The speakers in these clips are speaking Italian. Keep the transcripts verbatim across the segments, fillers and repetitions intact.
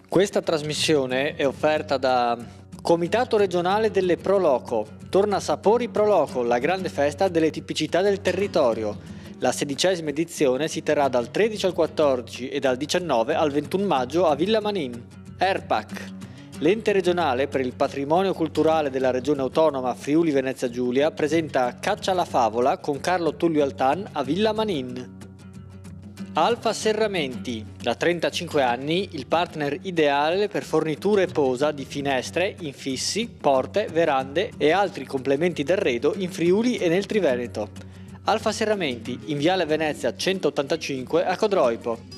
Questa trasmissione è offerta da Comitato regionale delle Pro Loco. Torna Sapori Pro Loco, la grande festa delle tipicità del territorio. La sedicesima edizione si terrà dal tredici al quattordici e dal diciannove al ventuno maggio a Villa Manin. ERPAC, l'ente regionale per il patrimonio culturale della regione autonoma Friuli Venezia Giulia, presenta Caccia alla favola con Carlo Tullio Altan a Villa Manin. Alfa Serramenti, da trentacinque anni il partner ideale per forniture e posa di finestre, infissi, porte, verande e altri complementi d'arredo in Friuli e nel Triveneto. Alfa Serramenti, in Viale Venezia centottantacinque a Codroipo.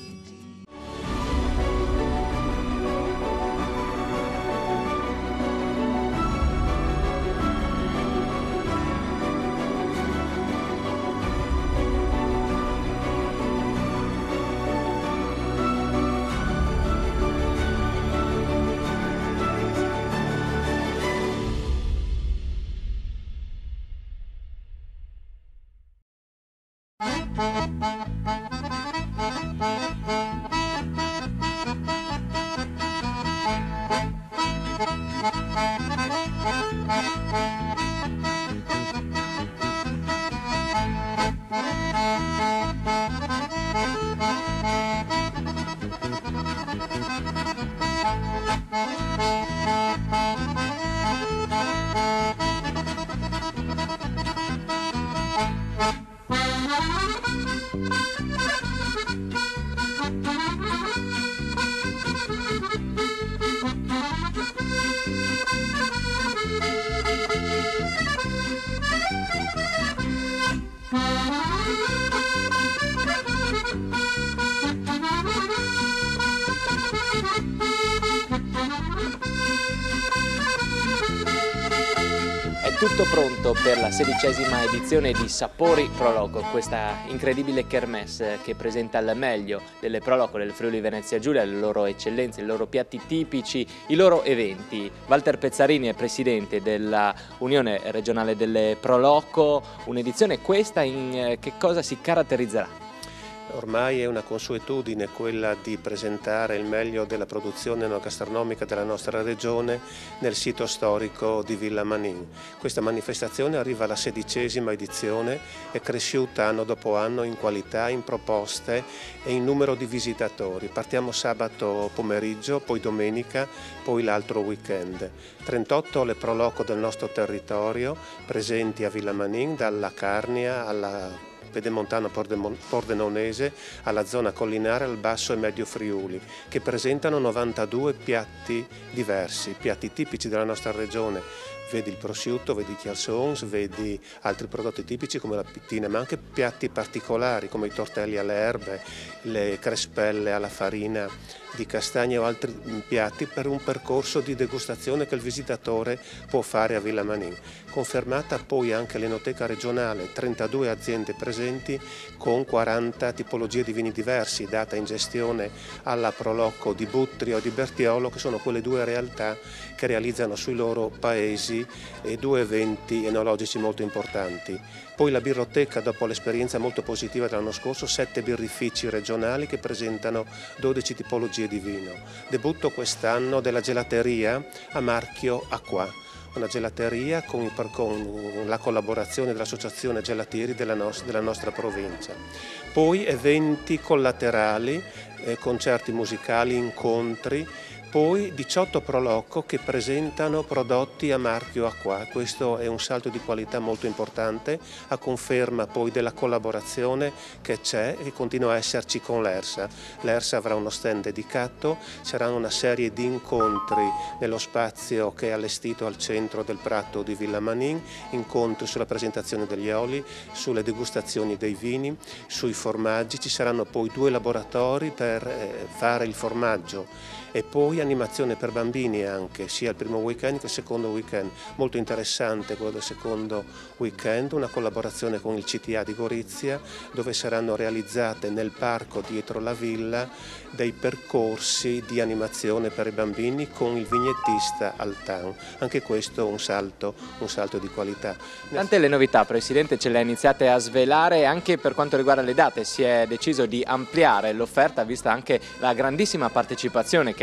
Tutto pronto per la sedicesima edizione di Sapori Pro Loco, questa incredibile kermesse che presenta il meglio delle Pro Loco del Friuli Venezia Giulia, le loro eccellenze, i loro piatti tipici, i loro eventi. Walter Pezzarini è presidente della Unione Regionale delle Pro Loco, un'edizione questa in che cosa si caratterizzerà? Ormai è una consuetudine quella di presentare il meglio della produzione enogastronomica della nostra regione nel sito storico di Villa Manin. Questa manifestazione arriva alla sedicesima edizione, è cresciuta anno dopo anno in qualità, in proposte e in numero di visitatori. Partiamo sabato pomeriggio, poi domenica, poi l'altro weekend. trentotto le Pro Loco del nostro territorio presenti a Villa Manin, dalla Carnia alla Pedemontano Pordenonese alla zona collinare al Basso e Medio Friuli, che presentano novantadue piatti diversi, piatti tipici della nostra regione. Vedi il prosciutto, vedi i chiarsons, vedi altri prodotti tipici come la pittina, ma anche piatti particolari come i tortelli alle erbe, le crespelle alla farina di castagne o altri piatti per un percorso di degustazione che il visitatore può fare a Villa Manin. Confermata poi anche l'enoteca regionale, trentadue aziende presenti con quaranta tipologie di vini diversi, data in gestione alla Pro Loco di Buttrio e di Bertiolo, che sono quelle due realtà che realizzano sui loro paesi e due eventi enologici molto importanti. Poi la birroteca, dopo l'esperienza molto positiva dell'anno scorso, sette birrifici regionali che presentano dodici tipologie di vino. Debutto quest'anno della gelateria a marchio Acqua, una gelateria con, con la collaborazione dell'Associazione Gelatieri della, nos della nostra provincia. Poi eventi collaterali, eh, concerti musicali, incontri. Poi diciotto Pro Loco che presentano prodotti a marchio Acqua. Questo è un salto di qualità molto importante, a conferma poi della collaborazione che c'è e continua a esserci con l'ERSA. L'ERSA avrà uno stand dedicato, saranno una serie di incontri nello spazio che è allestito al centro del prato di Villa Manin, incontri sulla presentazione degli oli, sulle degustazioni dei vini, sui formaggi. Ci saranno poi due laboratori per eh, fare il formaggio e poi animazione per bambini anche, sia il primo weekend che il secondo weekend. Molto interessante quello del secondo weekend, una collaborazione con il C T A di Gorizia, dove saranno realizzate nel parco dietro la villa dei percorsi di animazione per i bambini con il vignettista Altan. Anche questo un salto, un salto di qualità. Tante le novità, Presidente, ce le ha iniziate a svelare. Anche per quanto riguarda le date si è deciso di ampliare l'offerta, vista anche la grandissima partecipazione che anno dopo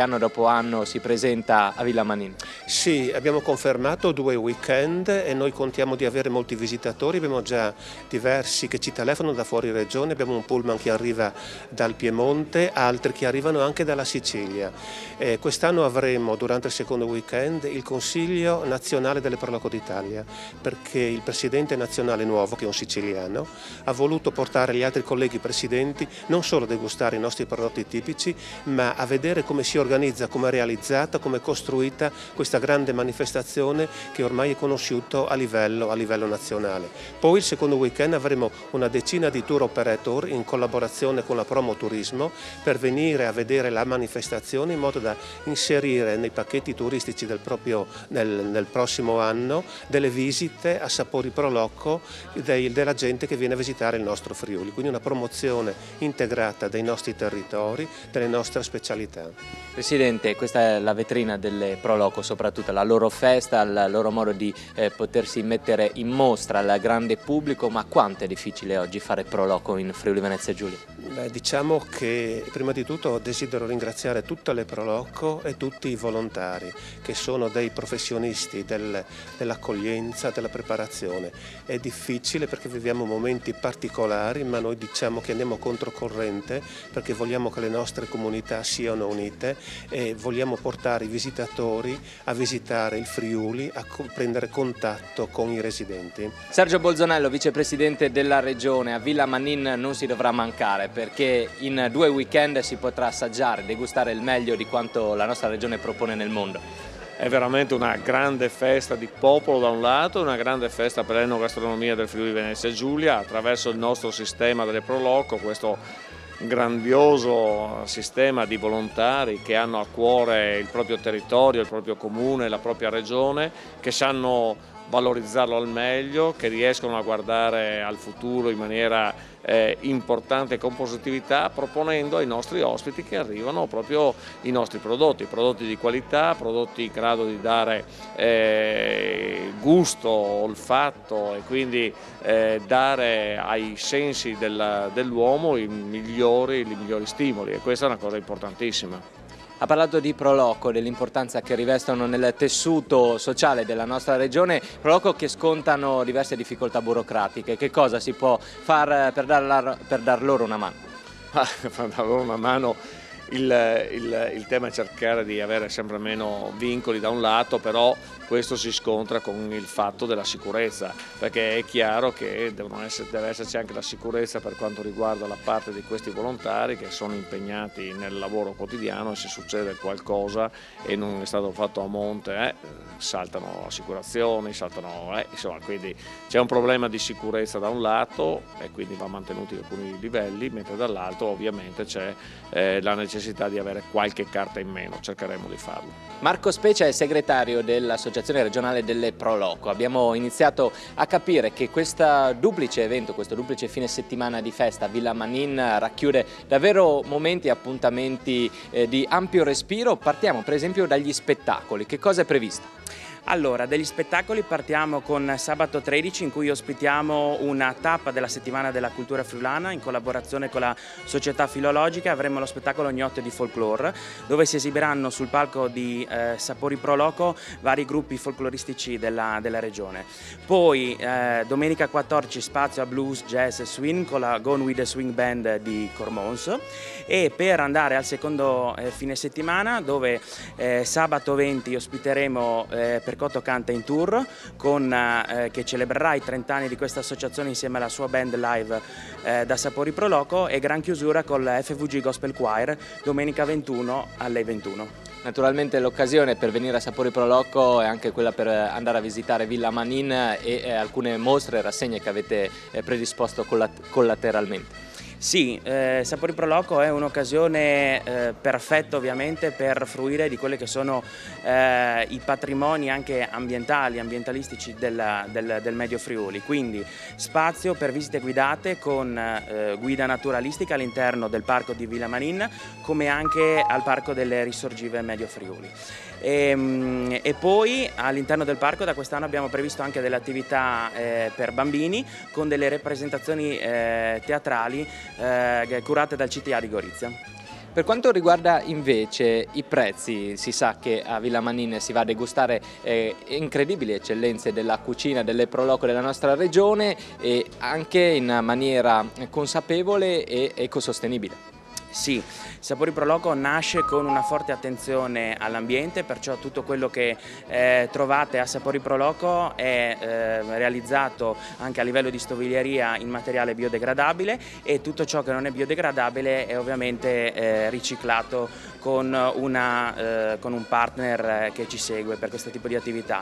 anno si presenta a Villa Manin? Sì, abbiamo confermato due weekend e noi contiamo di avere molti visitatori, abbiamo già diversi che ci telefonano da fuori regione, abbiamo un pullman che arriva dal Piemonte, altri che arrivano anche dalla Sicilia. Eh, quest'anno avremo durante il secondo weekend il Consiglio Nazionale delle Pro Loco d'Italia, perché il presidente nazionale nuovo, che è un siciliano, ha voluto portare gli altri colleghi presidenti non solo a degustare i nostri prodotti tipici, ma a vedere come si organizza, come è realizzata, come è costruita questa grande manifestazione che ormai è conosciuta a livello, a livello nazionale. Poi il secondo weekend avremo una decina di tour operator in collaborazione con la Promo Turismo per venire a vedere la manifestazione in modo da inserire nei pacchetti turistici del, proprio, nel, nel prossimo anno delle visite a Sapori Pro Loco dei, della gente che viene a visitare il nostro Friuli, quindi una promozione integrata dei nostri territori, delle nostre specialità. Presidente, questa è la vetrina delle Pro Loco, soprattutto la loro festa, il loro modo di eh, potersi mettere in mostra al grande pubblico, ma quanto è difficile oggi fare Pro Loco in Friuli Venezia Giulia? Beh, diciamo che prima di tutto desidero ringraziare tutte le Pro Loco e tutti i volontari che sono dei professionisti del, dell'accoglienza, della preparazione. È difficile perché viviamo momenti particolari, ma noi diciamo che andiamo controcorrente perché vogliamo che le nostre comunità siano unite e vogliamo portare i visitatori a visitare il Friuli, a prendere contatto con i residenti. Sergio Bolzonello, vicepresidente della regione, a Villa Manin non si dovrà mancare perché in due weekend si potrà assaggiare, degustare il meglio di quanto la nostra regione propone nel mondo. È veramente una grande festa di popolo da un lato, una grande festa per l'enogastronomia del Friuli Venezia Giulia attraverso il nostro sistema delle Pro Loco, questo grandioso sistema di volontari che hanno a cuore il proprio territorio, il proprio comune, la propria regione, che sanno valorizzarlo al meglio, che riescono a guardare al futuro in maniera eh, importante e con positività, proponendo ai nostri ospiti che arrivano proprio i nostri prodotti, prodotti di qualità, prodotti in grado di dare eh, gusto, olfatto e quindi eh, dare ai sensi del, dell'uomo i migliori, i migliori stimoli, e questa è una cosa importantissima. Ha parlato di Pro Loco, dell'importanza che rivestono nel tessuto sociale della nostra regione, Pro Loco che scontano diverse difficoltà burocratiche. Che cosa si può fare per dar, per dar loro una mano? Ah, per dar loro una mano, il, il, il tema è cercare di avere sempre meno vincoli da un lato, però questo si scontra con il fatto della sicurezza, perché è chiaro che devono essere, deve esserci anche la sicurezza per quanto riguarda la parte di questi volontari che sono impegnati nel lavoro quotidiano, e se succede qualcosa e non è stato fatto a monte, eh, saltano assicurazioni, saltano, eh, insomma, quindi c'è un problema di sicurezza da un lato e quindi va mantenuti alcuni livelli, mentre dall'altro ovviamente c'è eh, la necessità di avere qualche carta in meno, cercheremo di farlo. Marco Specia è segretario dell'Associazione regionale delle Pro Loco. Abbiamo iniziato a capire che questo duplice evento, questo duplice fine settimana di festa a Villa Manin racchiude davvero momenti e appuntamenti eh, di ampio respiro. Partiamo per esempio dagli spettacoli. Che cosa è previsto? Allora, degli spettacoli partiamo con sabato tredici, in cui ospitiamo una tappa della settimana della cultura friulana in collaborazione con la Società Filologica. Avremo lo spettacolo Gnotte di Folklore, dove si esibiranno sul palco di eh, Sapori Pro Loco vari gruppi folcloristici della, della regione. Poi eh, domenica quattordici spazio a blues, jazz e swing con la Gone with the Swing Band di Cormons, e per andare al secondo eh, fine settimana, dove eh, sabato venti ospiteremo eh, Percotto Canta in Tour, con, eh, che celebrerà i trenta anni di questa associazione insieme alla sua band live eh, da Sapori Pro Loco, e gran chiusura con la F V G Gospel Choir domenica ventuno alle ventuno. Naturalmente l'occasione per venire a Sapori Pro Loco è anche quella per andare a visitare Villa Manin e eh, alcune mostre e rassegne che avete eh, predisposto collateralmente. Sì, eh, Sapori Pro Loco è un'occasione eh, perfetta ovviamente per fruire di quelli che sono eh, i patrimoni anche ambientali, ambientalistici del, del, del Medio Friuli, quindi spazio per visite guidate con eh, guida naturalistica all'interno del parco di Villa Manin, come anche al parco delle Risorgive Medio Friuli. E, e poi all'interno del parco da quest'anno abbiamo previsto anche delle attività eh, per bambini, con delle rappresentazioni eh, teatrali eh, curate dal C T A di Gorizia. Per quanto riguarda invece i prezzi, si sa che a Villa Manin si va a degustare eh, incredibili eccellenze della cucina, delle Pro Loco della nostra regione e anche in maniera consapevole e ecosostenibile. Sì, Sapori Pro Loco nasce con una forte attenzione all'ambiente, perciò tutto quello che eh, trovate a Sapori Pro Loco è eh, realizzato anche a livello di stoviglieria in materiale biodegradabile e tutto ciò che non è biodegradabile è ovviamente eh, riciclato con, una, eh, con un partner che ci segue per questo tipo di attività.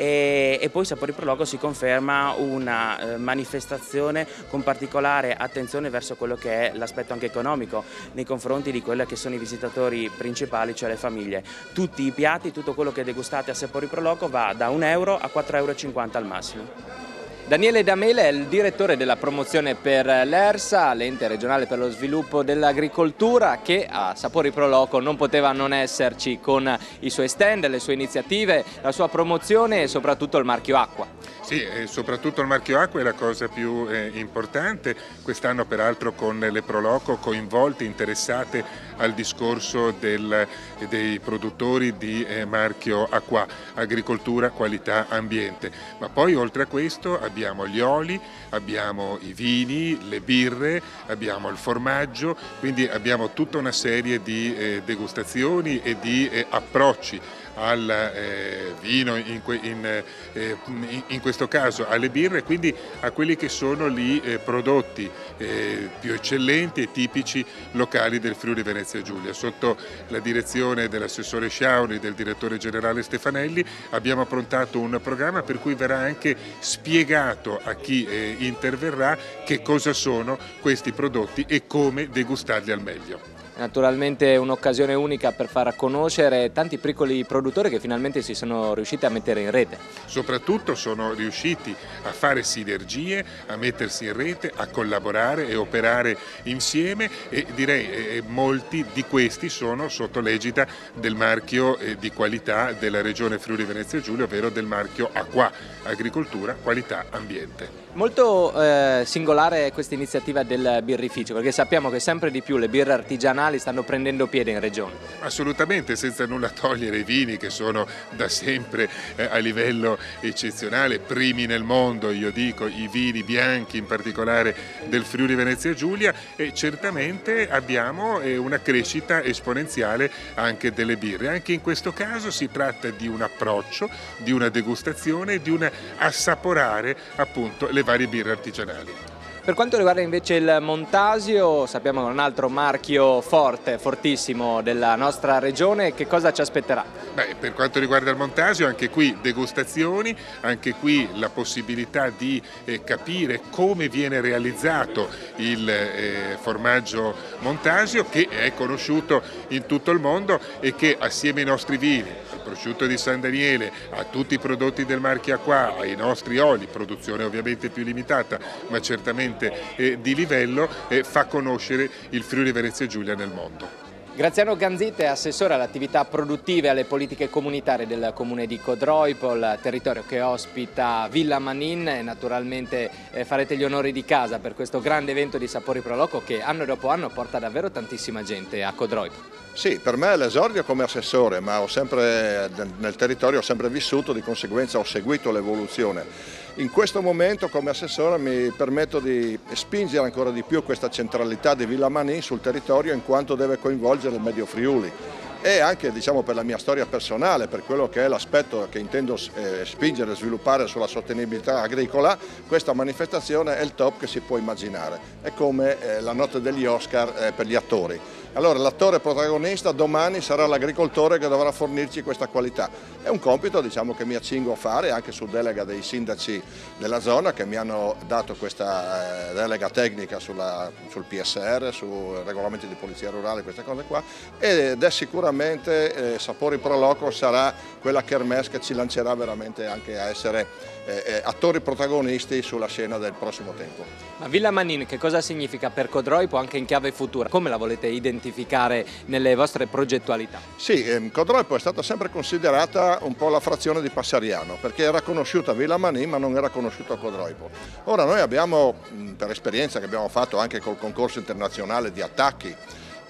E, e poi Sapori Pro Loco si conferma una eh, manifestazione con particolare attenzione verso quello che è l'aspetto anche economico nei confronti di quelli che sono i visitatori principali, cioè le famiglie. Tutti i piatti, tutto quello che degustate a Sapori Pro Loco va da un euro a quattro euro e cinquanta al massimo. Daniele Damele è il direttore della promozione per l'ERSA, l'ente regionale per lo sviluppo dell'agricoltura, che a Sapori Pro Loco non poteva non esserci con i suoi stand, le sue iniziative, la sua promozione e soprattutto il marchio acqua. Sì, e soprattutto il marchio acqua è la cosa più eh, importante. Quest'anno peraltro con le Pro Loco coinvolte, interessate al discorso del, dei produttori di eh, marchio acqua, agricoltura, qualità, ambiente. Ma poi oltre a questo abbiamo gli oli, abbiamo i vini, le birre, abbiamo il formaggio, quindi abbiamo tutta una serie di eh, degustazioni e di eh, approcci al eh, vino, in, in, eh, in questo caso alle birre, quindi a quelli che sono gli eh, prodotti eh, più eccellenti e tipici locali del Friuli Venezia Giulia. Sotto la direzione dell'assessore Sciauri e del direttore generale Stefanelli abbiamo approntato un programma per cui verrà anche spiegato a chi eh, interverrà che cosa sono questi prodotti e come degustarli al meglio. Naturalmente un'occasione unica per far conoscere tanti piccoli produttori che finalmente si sono riusciti a mettere in rete. Soprattutto sono riusciti a fare sinergie, a mettersi in rete, a collaborare e operare insieme e direi eh, molti di questi sono sotto l'egida del marchio eh, di qualità della regione Friuli Venezia Giulia, ovvero del marchio Acqua, agricoltura, qualità, ambiente. Molto eh, singolare è questa iniziativa del birrificio, perché sappiamo che sempre di più le birre artigianali stanno prendendo piede in regione. Assolutamente, senza nulla togliere i vini che sono da sempre eh, a livello eccezionale, primi nel mondo, io dico, i vini bianchi in particolare del Friuli Venezia Giulia, e certamente abbiamo eh, una crescita esponenziale anche delle birre. Anche in questo caso si tratta di un approccio, di una degustazione, di un assaporare appunto le varie birre artigianali. Per quanto riguarda invece il Montasio, sappiamo che è un altro marchio forte, fortissimo della nostra regione, che cosa ci aspetterà? Beh, per quanto riguarda il Montasio, anche qui degustazioni, anche qui la possibilità di eh, capire come viene realizzato il eh, formaggio Montasio, che è conosciuto in tutto il mondo e che assieme ai nostri vini, al prosciutto di San Daniele, a tutti i prodotti del marchio Acqua, ai nostri oli, produzione ovviamente più limitata, ma certamente Eh, di livello, eh, fa conoscere il Friuli Venezia Giulia nel mondo. Graziano Ganzite è assessore alle attività produttive e alle politiche comunitarie del comune di Codroipol, territorio che ospita Villa Manin, e naturalmente eh, farete gli onori di casa per questo grande evento di Sapori Pro Loco che anno dopo anno porta davvero tantissima gente a Codroipol. Sì, per me è l'esordio come assessore, ma ho sempre, nel territorio ho sempre vissuto, di conseguenza ho seguito l'evoluzione. In questo momento come assessore mi permetto di spingere ancora di più questa centralità di Villa Manin sul territorio, in quanto deve coinvolgere il Medio Friuli. E anche, diciamo, per la mia storia personale, per quello che è l'aspetto che intendo eh, spingere e sviluppare sulla sostenibilità agricola, questa manifestazione è il top che si può immaginare. È come eh, la notte degli Oscar eh, per gli attori. Allora l'attore protagonista domani sarà l'agricoltore che dovrà fornirci questa qualità. È un compito, diciamo, che mi accingo a fare anche su delega dei sindaci della zona, che mi hanno dato questa eh, delega tecnica sulla, sul P S R, sui regolamenti di polizia rurale, queste cose qua, ed è sicuramente eh, Sapori Pro Loco sarà quella kermesse che ci lancerà veramente anche a essere eh, eh, attori protagonisti sulla scena del prossimo tempo. Ma Villa Manin che cosa significa per Codroipol anche in chiave futura? Come la volete identificare nelle vostre progettualità? Sì, ehm, Codroipol è stata sempre considerata un po' la frazione di Passariano, perché era conosciuta Villa Manin ma non era conosciuta Codroipol. Ora noi abbiamo, per esperienza che abbiamo fatto anche col concorso internazionale di attacchi,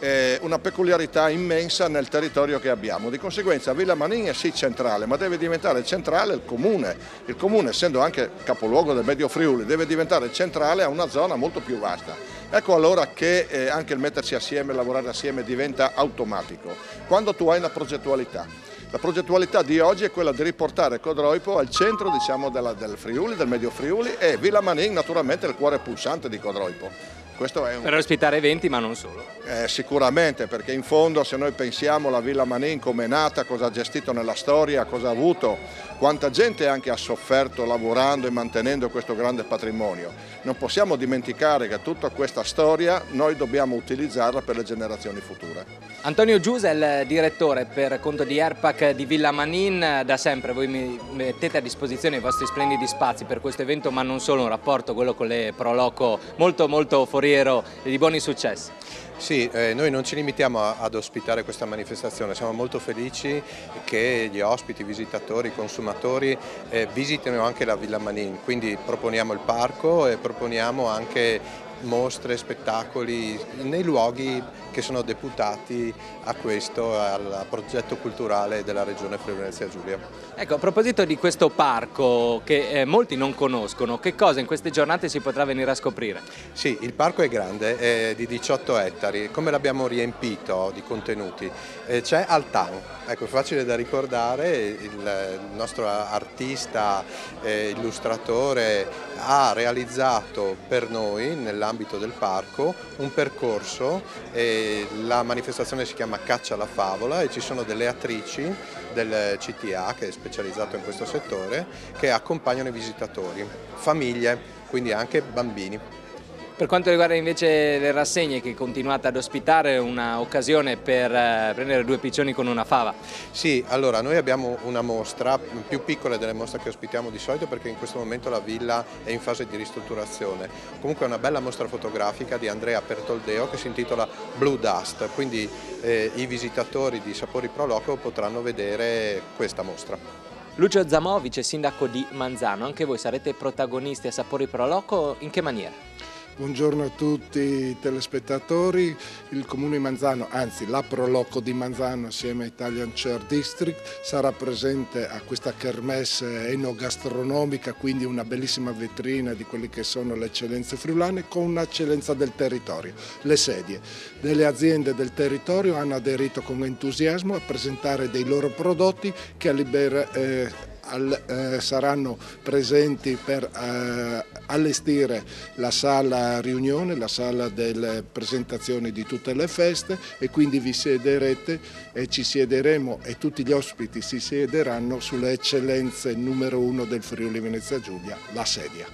eh, una peculiarità immensa nel territorio che abbiamo. Di conseguenza Villa Manin è sì centrale, ma deve diventare centrale il comune. Il comune, essendo anche capoluogo del Medio Friuli, deve diventare centrale a una zona molto più vasta. Ecco allora che eh, anche il mettersi assieme, lavorare assieme diventa automatico. Quando tu hai una progettualità. La progettualità di oggi è quella di riportare Codroipo al centro, diciamo, della, del Friuli, del Medio Friuli, e Villa Manin naturalmente il cuore pulsante di Codroipo. Questo è un... Per ospitare eventi, ma non solo. Eh, sicuramente, perché in fondo se noi pensiamo alla Villa Manin come è nata, cosa ha gestito nella storia, cosa ha avuto, quanta gente anche ha sofferto lavorando e mantenendo questo grande patrimonio, non possiamo dimenticare che tutta questa storia noi dobbiamo utilizzarla per le generazioni future. Antonio Giusa è il direttore per conto di Erpac di Villa Manin. Da sempre voi mi mettete a disposizione i vostri splendidi spazi per questo evento, ma non solo, un rapporto, quello con le Proloco, molto molto foriero e di buoni successi. Sì, eh, noi non ci limitiamo a, ad ospitare questa manifestazione, siamo molto felici che gli ospiti, i visitatori, i consumatori eh, visitino anche la Villa Manin, quindi proponiamo il parco e proponiamo anche mostre, spettacoli nei luoghi che sono deputati a questo, al progetto culturale della Regione Friuli Venezia Giulia. Ecco, a proposito di questo parco che eh, molti non conoscono, che cosa in queste giornate si potrà venire a scoprire? Sì, il parco è grande, è di diciotto ettari. Come l'abbiamo riempito di contenuti? Eh, c'è Altan, ecco, facile da ricordare, il nostro artista, eh, illustratore ha realizzato per noi nell'ambito del parco un percorso, eh, la manifestazione si chiama Caccia alla Favola e ci sono delle attrici del C T A che è specializzato in questo settore che accompagnano i visitatori, famiglie, quindi anche bambini. Per quanto riguarda invece le rassegne che continuate ad ospitare, un'occasione per eh, prendere due piccioni con una fava. Sì, allora noi abbiamo una mostra più piccola delle mostre che ospitiamo di solito perché in questo momento la villa è in fase di ristrutturazione. Comunque è una bella mostra fotografica di Andrea Pertoldeo che si intitola Blue Dust, quindi eh, i visitatori di Sapori Proloco potranno vedere questa mostra. Lucio Zamò, vice sindaco di Manzano, anche voi sarete protagonisti a Sapori Proloco, in che maniera? Buongiorno a tutti i telespettatori. Il Comune di Manzano, anzi la Proloco di Manzano assieme a Italian Chair District sarà presente a questa kermesse enogastronomica, quindi una bellissima vetrina di quelle che sono le eccellenze friulane con un'eccellenza del territorio. Le sedie delle aziende del territorio hanno aderito con entusiasmo a presentare dei loro prodotti che a libera, eh, Al, eh, saranno presenti per eh, allestire la sala riunione, la sala delle presentazioni di tutte le feste, e quindi vi siederete e ci siederemo e tutti gli ospiti si siederanno sulle eccellenze numero uno del Friuli Venezia Giulia, la sedia.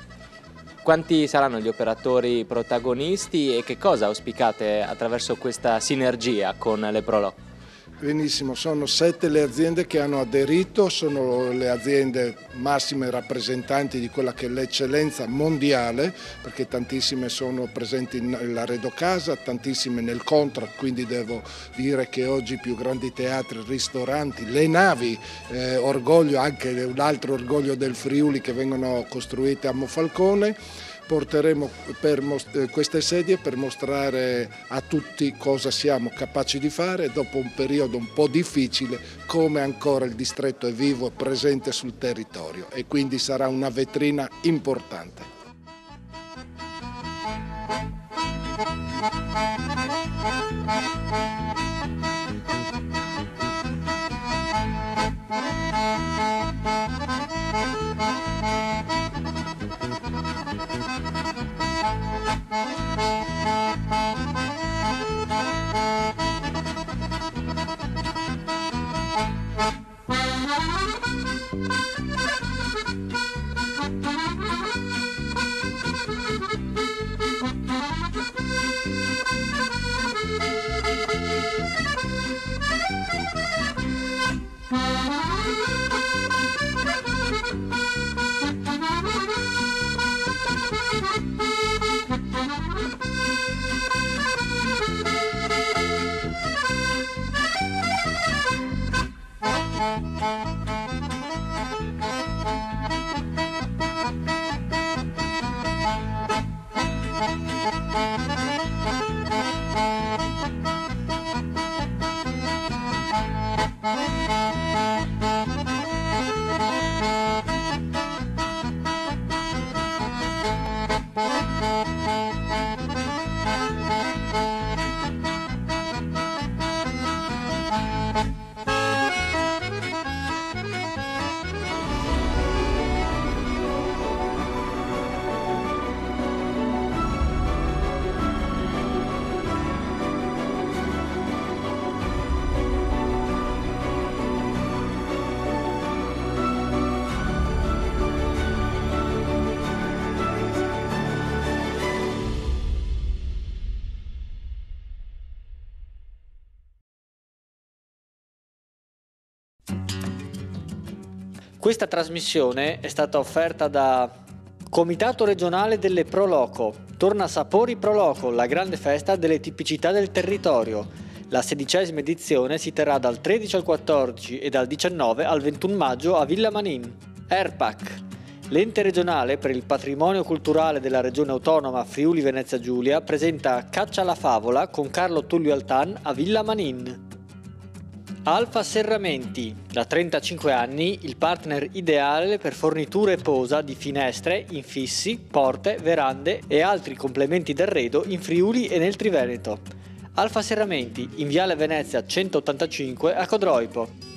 Quanti saranno gli operatori protagonisti e che cosa auspicate attraverso questa sinergia con le Proloco? Benissimo, sono sette le aziende che hanno aderito, sono le aziende massime rappresentanti di quella che è l'eccellenza mondiale, perché tantissime sono presenti nell'Arredo Casa, tantissime nel contract, quindi devo dire che oggi i più grandi teatri, ristoranti, le navi, eh, orgoglio, anche un altro orgoglio del Friuli, che vengono costruite a Monfalcone. Porteremo per queste sedie per mostrare a tutti cosa siamo capaci di fare dopo un periodo un po' difficile, come ancora il distretto è vivo e presente sul territorio, e quindi sarà una vetrina importante. Questa trasmissione è stata offerta da Comitato regionale delle Proloco. Torna Sapori Proloco, la grande festa delle tipicità del territorio. La sedicesima edizione si terrà dal tredici al quattordici e dal diciannove al ventuno maggio a Villa Manin. ERPAC, l'ente regionale per il patrimonio culturale della regione autonoma Friuli Venezia Giulia, presenta Caccia alla favola con Carlo Tullio Altan a Villa Manin. Alfa Serramenti, da trentacinque anni il partner ideale per forniture e posa di finestre, infissi, porte, verande e altri complementi d'arredo in Friuli e nel Triveneto. Alfa Serramenti, in Viale Venezia centottantacinque a Codroipo.